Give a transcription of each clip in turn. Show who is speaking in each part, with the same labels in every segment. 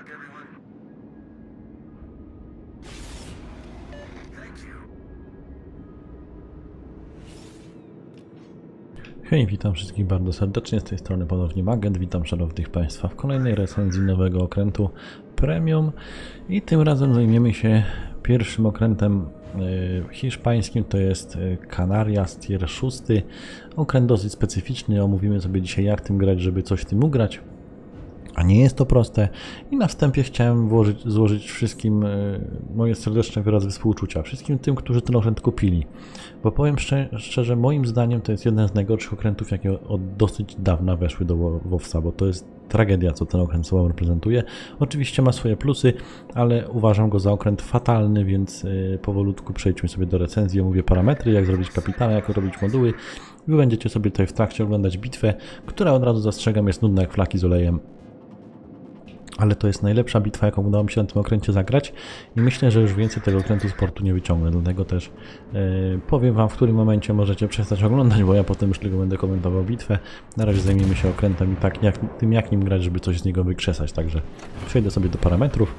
Speaker 1: Hej, witam wszystkich bardzo serdecznie, z tej strony ponownie Magent, witam szanownych Państwa w kolejnej recenzji nowego okrętu Premium i tym razem zajmiemy się pierwszym okrętem hiszpańskim, to jest Canarias Tier 6, okręt dosyć specyficzny, omówimy sobie dzisiaj jak tym grać, żeby coś w tym ugrać. A nie jest to proste i na wstępie chciałem złożyć wszystkim moje serdeczne wyrazy współczucia, wszystkim tym, którzy ten okręt kupili. Bo powiem szczerze, moim zdaniem to jest jeden z najgorszych okrętów, jakie od dosyć dawna weszły do WoWsa, bo to jest tragedia, co ten okręt sobą reprezentuje. Oczywiście ma swoje plusy, ale uważam go za okręt fatalny, więc powolutku przejdźmy sobie do recenzji, omówię parametry, jak zrobić kapitana, jak robić moduły. Wy będziecie sobie tutaj w trakcie oglądać bitwę, która od razu zastrzegam jest nudna jak flaki z olejem. Ale to jest najlepsza bitwa, jaką udało mi się na tym okręcie zagrać i myślę, że już więcej tego okrętu sportu nie wyciągnę. Dlatego też powiem Wam, w którym momencie możecie przestać oglądać, bo ja potem już tylko będę komentował bitwę. Na razie zajmiemy się okrętem i tak tym jak nim grać, żeby coś z niego wykrzesać. Także przejdę sobie do parametrów.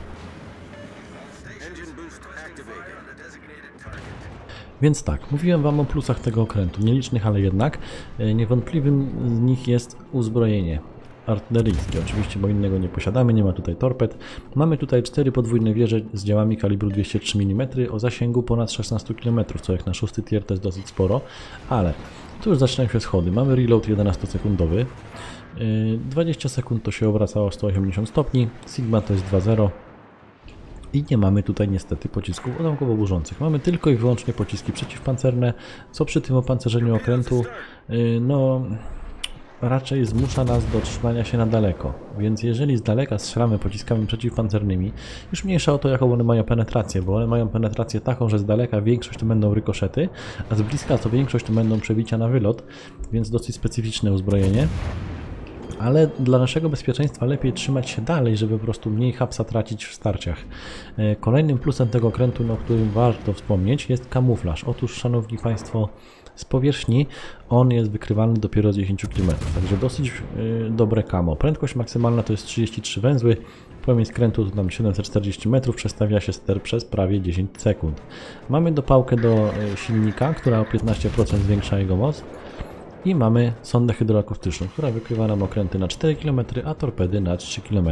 Speaker 1: Więc tak, mówiłem Wam o plusach tego okrętu, nielicznych, ale jednak niewątpliwym z nich jest uzbrojenie artyleryjskie, oczywiście, bo innego nie posiadamy, nie ma tutaj torped. Mamy tutaj 4 podwójne wieże z działami kalibru 203 mm o zasięgu ponad 16 km, co jak na 6 tier to jest dosyć sporo, ale tu już zaczynają się schody. Mamy reload 11-sekundowy, 20 sekund to się obracało 180 stopni, Sigma to jest 2.0 i nie mamy tutaj niestety pocisków odłamkowo-burzących. Mamy tylko i wyłącznie pociski przeciwpancerne, co przy tym opancerzeniu okrętu, no raczej zmusza nas do trzymania się na daleko, więc jeżeli z daleka strzelamy pociskami przeciwpancernymi, już mniejsza o to, jaką one mają penetrację, bo one mają penetrację taką, że z daleka większość to będą rykoszety, a z bliska to większość to będą przebicia na wylot, więc dosyć specyficzne uzbrojenie. Ale dla naszego bezpieczeństwa lepiej trzymać się dalej, żeby po prostu mniej hapsa tracić w starciach. Kolejnym plusem tego okrętu, o którym warto wspomnieć, jest kamuflaż. Otóż, szanowni Państwo, z powierzchni on jest wykrywalny dopiero z 10 km, także dosyć dobre camo. Prędkość maksymalna to jest 33 węzły, pojemność skrętu to tam 740 metrów, przestawia się ster przez prawie 10 sekund. Mamy dopałkę do silnika, która o 15% zwiększa jego moc. I mamy sondę hydroakustyczną, która wykrywa nam okręty na 4 km, a torpedy na 3 km.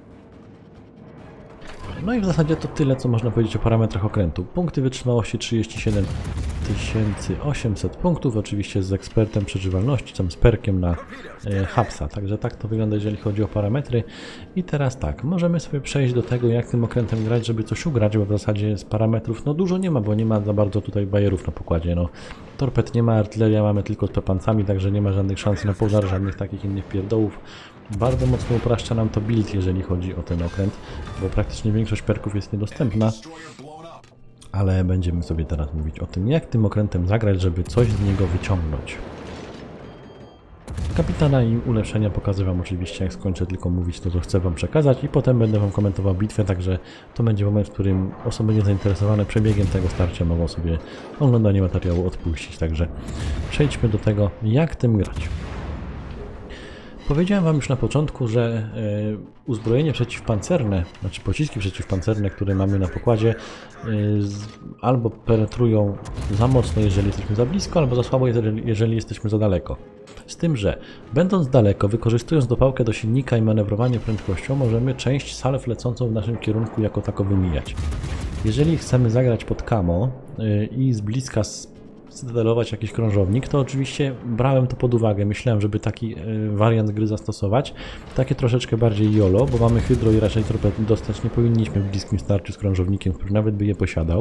Speaker 1: No i w zasadzie to tyle, co można powiedzieć o parametrach okrętu. Punkty wytrzymałości 37 800 punktów, oczywiście z ekspertem przeżywalności, tam z perkiem na hapsa. Także tak to wygląda, jeżeli chodzi o parametry. I teraz tak, możemy sobie przejść do tego, jak tym okrętem grać, żeby coś ugrać, bo w zasadzie z parametrów no dużo nie ma, bo nie ma za bardzo tutaj bajerów na pokładzie. No, torped nie ma, artyleria mamy tylko z topancami, także nie ma żadnych szans na pożar, żadnych takich innych pierdołów. Bardzo mocno upraszcza nam to build, jeżeli chodzi o ten okręt, bo praktycznie większość perków jest niedostępna. Ale będziemy sobie teraz mówić o tym, jak tym okrętem zagrać, żeby coś z niego wyciągnąć. Kapitana i ulepszenia pokażę Wam oczywiście, jak skończę tylko mówić to, co chcę Wam przekazać i potem będę Wam komentował bitwę, także to będzie moment, w którym osoby niezainteresowane przebiegiem tego starcia mogą sobie oglądanie materiału odpuścić, także przejdźmy do tego, jak tym grać. Powiedziałem Wam już na początku, że uzbrojenie przeciwpancerne, znaczy pociski przeciwpancerne, które mamy na pokładzie, albo penetrują za mocno, jeżeli jesteśmy za blisko, albo za słabo, jeżeli jesteśmy za daleko. Z tym, że będąc daleko, wykorzystując dopałkę do silnika i manewrowanie prędkością, możemy część salw lecącą w naszym kierunku jako tako wymijać. Jeżeli chcemy zagrać pod camo i z bliska cytadelować jakiś krążownik, to oczywiście brałem to pod uwagę, myślałem, żeby taki wariant gry zastosować, takie troszeczkę bardziej YOLO, bo mamy hydro i raczej torped dostać nie powinniśmy w bliskim starciu z krążownikiem, który nawet by je posiadał.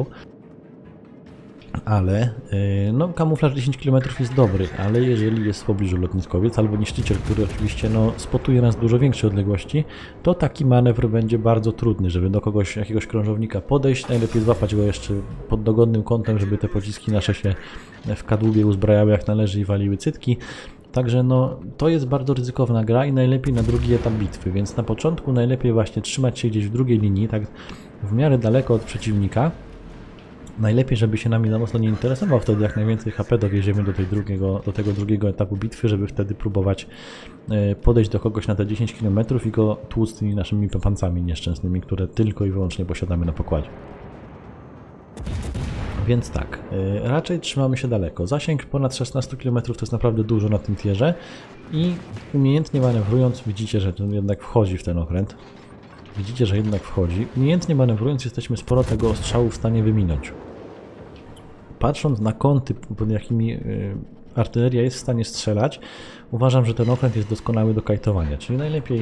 Speaker 1: Ale no, kamuflaż 10 km jest dobry, ale jeżeli jest w pobliżu lotniskowiec albo niszczyciel, który oczywiście no, spotuje nas dużo większej odległości, to taki manewr będzie bardzo trudny, żeby do kogoś, jakiegoś krążownika podejść, najlepiej złapać go jeszcze pod dogodnym kątem, żeby te pociski nasze się w kadłubie uzbrajały jak należy i waliły cytki. Także no, to jest bardzo ryzykowna gra i najlepiej na drugi etap bitwy, więc na początku najlepiej właśnie trzymać się gdzieś w drugiej linii, tak w miarę daleko od przeciwnika, Najlepiej, żeby się nami za mocno nie interesował, wtedy jak najwięcej HP dowieziemy do tego drugiego etapu bitwy, żeby wtedy próbować podejść do kogoś na te 10 km i go tłuc tymi naszymi pancami nieszczęsnymi, które tylko i wyłącznie posiadamy na pokładzie. Więc tak, raczej trzymamy się daleko. Zasięg ponad 16 km to jest naprawdę dużo na tym tierze i umiejętnie manewrując widzicie, że ten jednak wchodzi w ten okręt. Widzicie, że jednak wchodzi. Umiejętnie manewrując jesteśmy sporo tego ostrzału w stanie wyminąć. Patrząc na kąty, pod jakimi artyleria jest w stanie strzelać, uważam, że ten okręt jest doskonały do kajtowania. Czyli najlepiej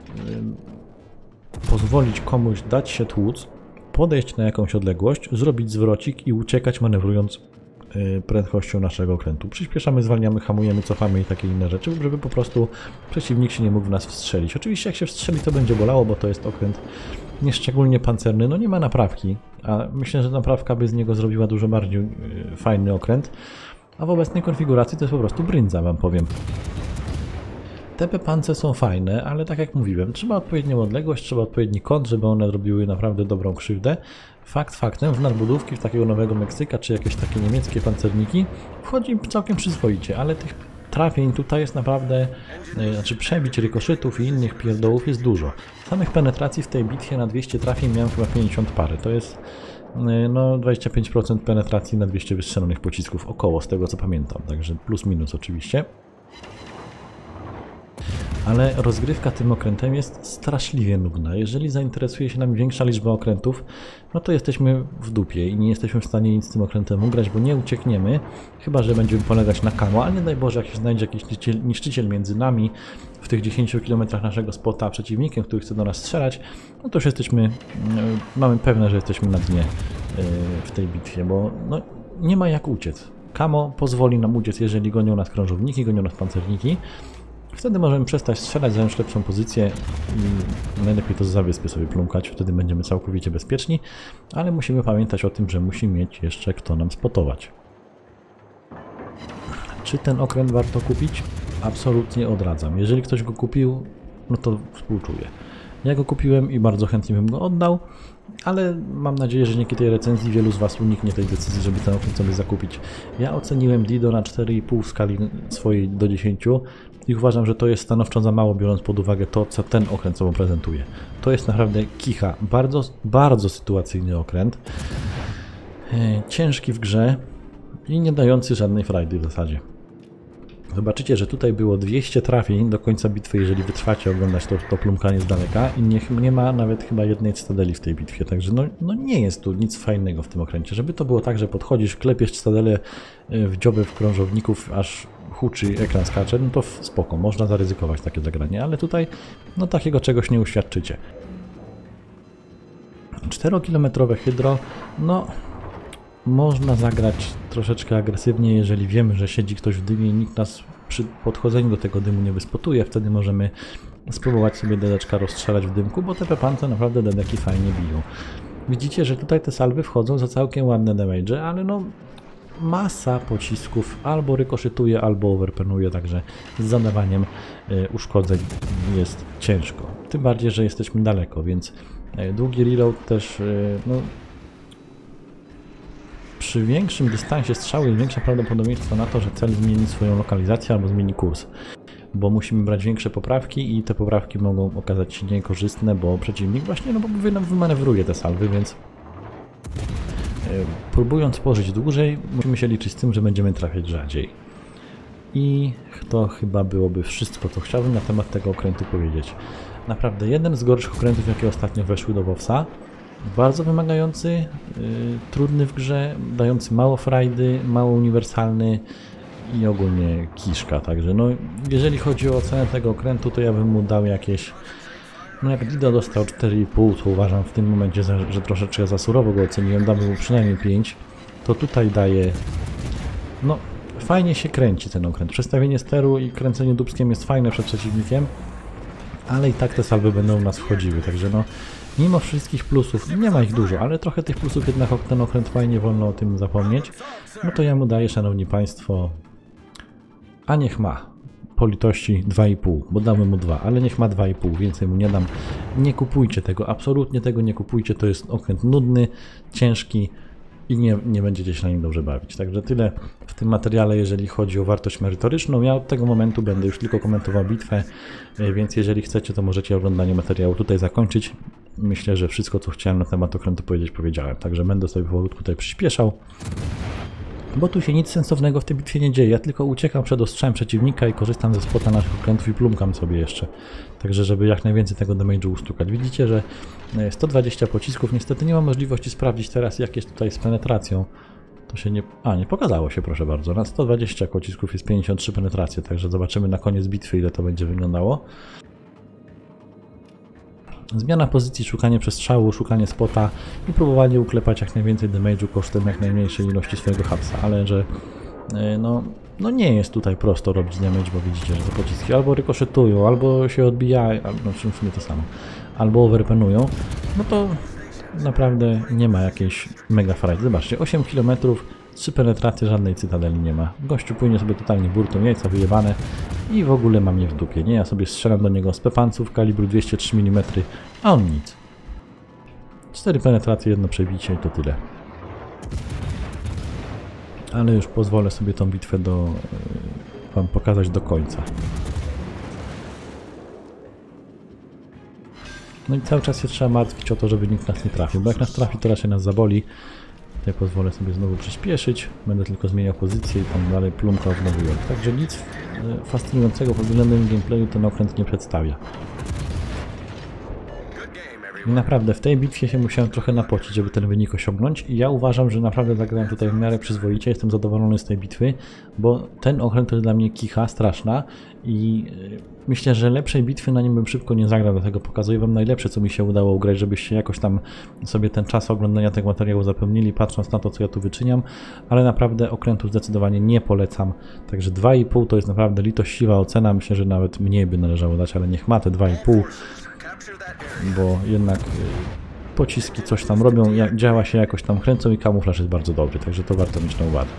Speaker 1: pozwolić komuś dać się tłuc, podejść na jakąś odległość, zrobić zwrocik i uciekać manewrując prędkością naszego okrętu. Przyspieszamy, zwalniamy, hamujemy, cofamy i takie inne rzeczy, żeby po prostu przeciwnik się nie mógł w nas wstrzelić. Oczywiście jak się wstrzeli, to będzie bolało, bo to jest okręt nieszczególnie pancerny, no nie ma naprawki, a myślę, że naprawka by z niego zrobiła dużo bardziej fajny okręt, a w obecnej konfiguracji to jest po prostu brędza, wam powiem. Te pepance są fajne, ale tak jak mówiłem, trzeba odpowiednią odległość, trzeba odpowiedni kąt, żeby one robiły naprawdę dobrą krzywdę. Fakt faktem, w nadbudówki, w takiego Nowego Meksyka, czy jakieś takie niemieckie pancerniki wchodzi całkiem przyzwoicie, ale tych trafień tutaj jest naprawdę, znaczy przebić, rykoszytów i innych pierdołów jest dużo. Samych penetracji w tej bitwie na 200 trafień miałem chyba 50 pary, to jest no 25% penetracji na 200 wystrzelonych pocisków, około, z tego co pamiętam, także plus minus oczywiście. Ale rozgrywka tym okrętem jest straszliwie nudna. Jeżeli zainteresuje się nami większa liczba okrętów, no to jesteśmy w dupie i nie jesteśmy w stanie nic z tym okrętem ugrać, bo nie uciekniemy, chyba że będziemy polegać na camo, ale nie daj Boże, jak się znajdzie jakiś niszczyciel między nami w tych 10 km naszego spota a przeciwnikiem, który chce do nas strzelać, no to już jesteśmy, mamy pewne, że jesteśmy na dnie w tej bitwie, bo no, nie ma jak uciec. Camo pozwoli nam uciec, jeżeli gonią nas krążowniki, gonią nas pancerniki. Wtedy możemy przestać strzelać, zająć lepszą pozycję i najlepiej to za wyspy sobie plumkać, wtedy będziemy całkowicie bezpieczni, ale musimy pamiętać o tym, że musi mieć jeszcze kto nam spotować. Czy ten okręt warto kupić? Absolutnie odradzam. Jeżeli ktoś go kupił, no to współczuję. Ja go kupiłem i bardzo chętnie bym go oddał, ale mam nadzieję, że dzięki tej recenzji wielu z Was uniknie tej decyzji, żeby ten okręt sobie zakupić. Ja oceniłem Dido na 4,5 w skali swojej do 10 i uważam, że to jest stanowczo za mało, biorąc pod uwagę to, co ten okręt sobą prezentuje. To jest naprawdę kicha, bardzo, bardzo sytuacyjny okręt, ciężki w grze i nie dający żadnej frajdy w zasadzie. Zobaczycie, że tutaj było 200 trafień do końca bitwy, jeżeli wytrwacie oglądać to plumkanie z daleka i nie ma nawet chyba jednej cytadeli w tej bitwie, także no nie jest tu nic fajnego w tym okręcie. Żeby to było tak, że podchodzisz, klepiesz cytadelę w dziobę w krążowników, aż huczy ekran skacze, no to spoko, można zaryzykować takie zagranie, ale tutaj no takiego czegoś nie uświadczycie. 4-kilometrowe hydro, no można zagrać troszeczkę agresywnie, jeżeli wiemy, że siedzi ktoś w dymie i nikt nas przy podchodzeniu do tego dymu nie wyspotuje, wtedy możemy spróbować sobie dedeczka rozstrzelać w dymku, bo te pepance naprawdę dedeki fajnie biją. Widzicie, że tutaj te salwy wchodzą za całkiem ładne damage, ale no masa pocisków albo rykoszytuje, albo overpenuje, także z zadawaniem uszkodzeń jest ciężko. Tym bardziej, że jesteśmy daleko, więc długi reload też no, przy większym dystansie strzału jest większe prawdopodobieństwo na to, że cel zmieni swoją lokalizację albo zmieni kurs. Bo musimy brać większe poprawki i te poprawki mogą okazać się niekorzystne, bo przeciwnik właśnie no, bo wymanewruje te salwy, więc próbując pożyć dłużej, musimy się liczyć z tym, że będziemy trafiać rzadziej. I to chyba byłoby wszystko, co chciałbym na temat tego okrętu powiedzieć. Naprawdę jeden z gorszych okrętów, jakie ostatnio weszły do WoWsa. Bardzo wymagający, trudny w grze, dający mało frajdy, mało uniwersalny i ogólnie kiszka. Także no, jeżeli chodzi o ocenę tego okrętu, to ja bym mu dał jakieś... No jak Dido dostał 4,5, to uważam w tym momencie, że troszeczkę za surowo go oceniłem, dałbym mu przynajmniej 5. To tutaj daje... No, fajnie się kręci ten okręt. Przestawienie steru i kręcenie dupskiem jest fajne przed przeciwnikiem, ale i tak te salwy będą u nas wchodziły, także no... Mimo wszystkich plusów, nie ma ich dużo, ale trochę tych plusów jednak ten okręt fajnie, wolno o tym zapomnieć. No to ja mu daję, szanowni państwo, a niech ma po litości 2,5, bo damy mu 2, ale niech ma 2,5, więcej mu nie dam. Nie kupujcie tego, absolutnie tego nie kupujcie, to jest okręt nudny, ciężki i nie będziecie się na nim dobrze bawić. Także tyle w tym materiale, jeżeli chodzi o wartość merytoryczną. Ja od tego momentu będę już tylko komentował bitwę, więc jeżeli chcecie, to możecie oglądanie materiału tutaj zakończyć. Myślę, że wszystko, co chciałem na temat okrętu powiedziałem. Także będę sobie powolutku tutaj przyspieszał, bo tu się nic sensownego w tej bitwie nie dzieje. Ja tylko uciekam przed ostrzałem przeciwnika i korzystam ze spota naszych okrętów i plumkam sobie jeszcze. Także żeby jak najwięcej tego damage'u ustukać. Widzicie, że 120 pocisków. Niestety nie mam możliwości sprawdzić teraz, jak jest tutaj z penetracją. To się nie... nie pokazało się, proszę bardzo. Na 120 pocisków jest 53 penetracje, także zobaczymy na koniec bitwy, ile to będzie wyglądało. Zmiana pozycji, szukanie przestrzału, szukanie spota i próbowanie uklepać jak najwięcej damage'u kosztem jak najmniejszej ilości swojego hapsa, ale że no nie jest tutaj prosto robić damage, bo widzicie, że te pociski albo rykoszetują, albo się odbijają, no w sumie to samo, albo overpenują, no to naprawdę nie ma jakiejś mega frajdy. Zobaczcie, 8 km, 3 penetracje, żadnej cytadeli nie ma. Gościu płynie sobie totalnie burtą, jajca wyjebane i w ogóle mam je w dupie, nie? Ja sobie strzelam do niego z pepanców kalibru 203 mm, a on nic. 4 penetracje, jedno przebicie i to tyle. Ale już pozwolę sobie tą bitwę wam pokazać do końca. No i cały czas się trzeba martwić o to, żeby nikt nas nie trafił, bo jak nas trafi, to raczej nas zaboli. Tutaj pozwolę sobie znowu przyspieszyć, będę tylko zmieniał pozycję i tam dalej plumka odnowuję. Także nic fascynującego pod względem gameplayu ten okręt nie przedstawia. I naprawdę w tej bitwie się musiałem trochę napocić, żeby ten wynik osiągnąć i ja uważam, że naprawdę zagrałem tutaj w miarę przyzwoicie, jestem zadowolony z tej bitwy, bo ten okręt to jest dla mnie kicha straszna i myślę, że lepszej bitwy na nim bym szybko nie zagrał, dlatego pokazuję wam najlepsze, co mi się udało ugrać, żebyście jakoś tam sobie ten czas oglądania tego materiału zapełnili, patrząc na to, co ja tu wyczyniam, ale naprawdę okrętu zdecydowanie nie polecam, także 2,5 to jest naprawdę litościwa ocena, myślę, że nawet mniej by należało dać, ale niech ma te 2,5, bo jednak pociski coś tam robią, działa się jakoś tam kręcą i kamuflaż jest bardzo dobry, także to warto mieć na uwadze.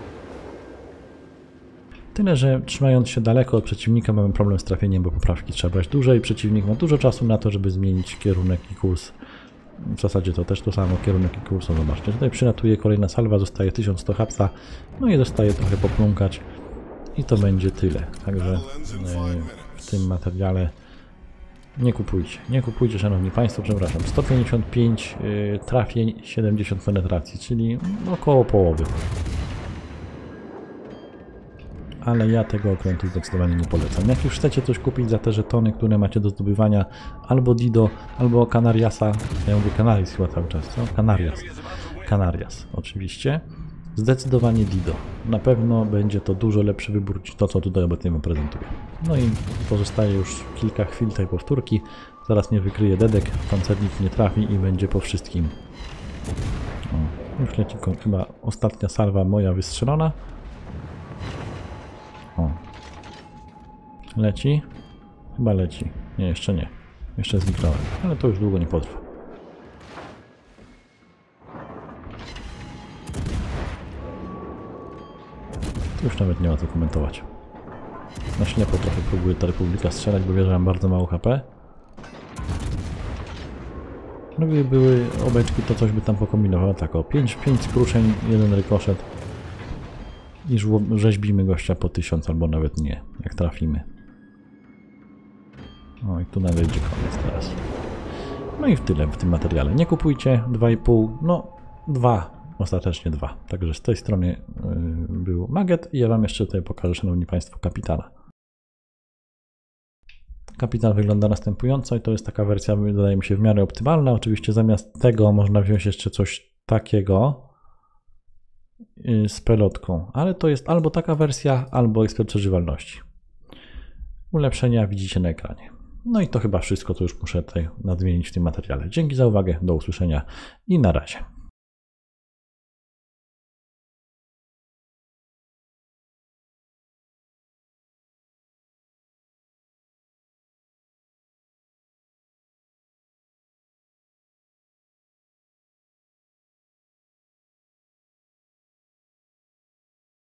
Speaker 1: Tyle, że trzymając się daleko od przeciwnika mamy problem z trafieniem, bo poprawki trzeba brać dłużej, przeciwnik ma dużo czasu na to, żeby zmienić kierunek i kurs. W zasadzie to też to samo, kierunek i kurs, zobaczcie. Tutaj przylatuje kolejna salwa, zostaje 1100 hapsa, no i dostaje trochę popląkać i to będzie tyle. Także w tym materiale nie kupujcie szanowni państwo, przepraszam, 155 trafień, 70 penetracji, czyli około połowy. Ale ja tego okrętu zdecydowanie nie polecam. Jak już chcecie coś kupić za te żetony, które macie do zdobywania, albo Dido, albo Canariasa, ja mówię Canaris chyba cały czas, co? Canarias, oczywiście. Zdecydowanie Dido. Na pewno będzie to dużo lepszy wybór niż to, co tutaj obecnie wam prezentuję. No i pozostaje już kilka chwil tej powtórki. Zaraz mnie wykryje dedek, pancernik nie trafi i będzie po wszystkim. O, już leci chyba ostatnia salwa moja wystrzelona. O. Leci? Chyba leci. Nie, jeszcze nie. Jeszcze zniknąłem. Ale to już długo nie potrwa. Tu już nawet nie ma co komentować. Na ślepo trochę próbuję ta Republika strzelać, bo wie, że mam bardzo mało HP. No gdyby były obeczki, to coś by tam pokombinował. Tak o, 5 skruszeń, 1 rykoszet. I rzeźbimy gościa po 1000 albo nawet nie, jak trafimy. O i tu nadejdzie koniec teraz. No i w tyle w tym materiale. Nie kupujcie 2,5, no 2. Ostatecznie 2. Także z tej strony był Maget i ja wam jeszcze tutaj pokażę, szanowni państwo, kapitana. Kapitan wygląda następująco i to jest taka wersja, wydaje mi się, w miarę optymalna. Oczywiście zamiast tego można wziąć jeszcze coś takiego z pelotką, ale to jest albo taka wersja, albo ekspert przeżywalności. Ulepszenia widzicie na ekranie. No i to chyba wszystko, co już muszę tutaj nadmienić w tym materiale. Dzięki za uwagę, do usłyszenia i na razie.